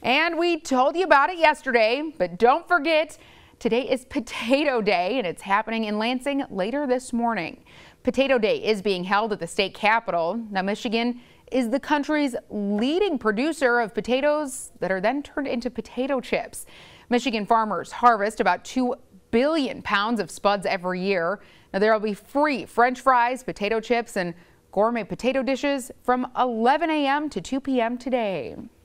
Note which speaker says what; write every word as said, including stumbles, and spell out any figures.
Speaker 1: And we told you about it yesterday, but don't forget, today is Potato Day, and it's happening in Lansing later this morning. Potato Day is being held at the state capitol. Now, Michigan is the country's leading producer of potatoes that are then turned into potato chips. Michigan farmers harvest about two billion pounds of spuds every year. Now, there will be free French fries, potato chips, and gourmet potato dishes from eleven a m to two p m today.